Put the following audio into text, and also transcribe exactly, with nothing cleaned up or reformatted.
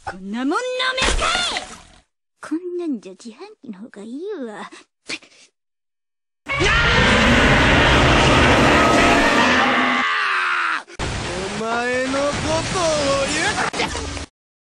こんなもん飲めるかい。こんなんじゃ自販機の方がいいわ。 お前のことを言って